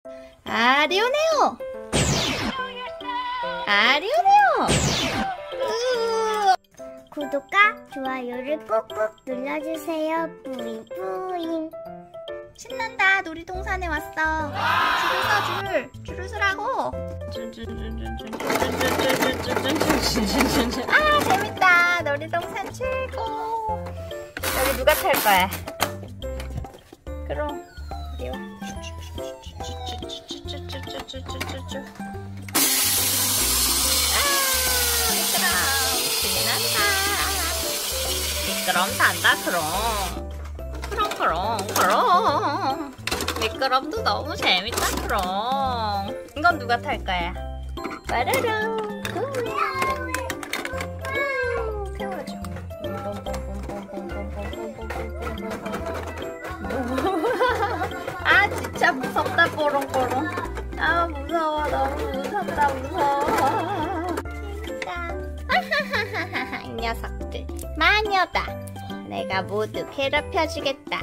아리오네오! 아리오네오! 구독과 좋아요를 꾹꾹 눌러주세요. 뿌잉 뿌잉. 신난다. 놀이동산에 왔어. 줄을 서라고. 아, 재밌다. 놀이동산 최고. 여기 누가 탈 거야? 그럼 어디요? 미끄럼 탄다. 그럼 미끄럼도 너무 재밌다. 그럼 이건 누가 탈 거야? 빠라랑 태워줘. 아 진짜 무섭다. 뽀롱뽀롱. 아 무서워. 너무 무섭다. 무서워. 이 녀석들 마녀다. 내가 모두 괴롭혀주겠다.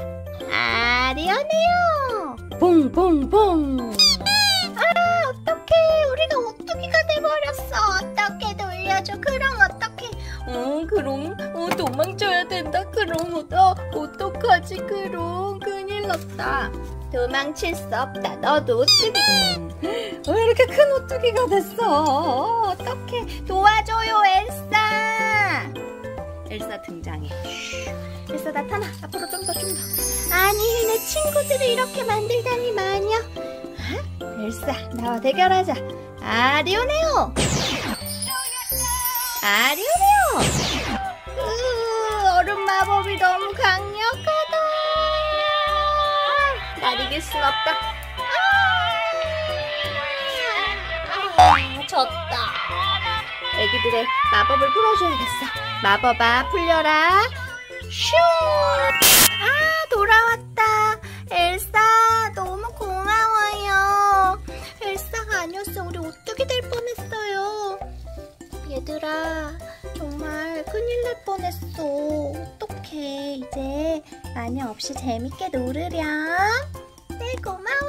아리오네요. 봉봉봉. 아 어떡해. 우리가 오뚜기가 돼버렸어. 어떡해. 놀려줘. 그럼 어떡해. 그럼 도망쳐야 된다. 그럼 어떡하지. 그럼 큰일 났다. 도망칠 수 없다. 너도 오뚜기. 왜 이렇게 큰 오뚜기가 됐어? 어떡해. 도와줘요 엘사. 엘사 등장해. 엘사 나타나. 앞으로 좀 더. 아니 내 친구들을 이렇게 만들다니 마녀. 엘사 나와 대결하자. 아리오네오. 얼음 마법이 너무 강력하다. 날 이길 순 없다. 졌다. 애기들의 마법을 풀어줘야겠어. 마법아 풀려라. 슈. 돌아왔다. 엘사 너무 고마워요. 엘사가 아니었어 우리 오뚜기 될 뻔했어요. 얘들아 정말 큰일 날 뻔했어. 어떡해. 이제 마녀 없이 재밌게 놀으렴. 네 고마워.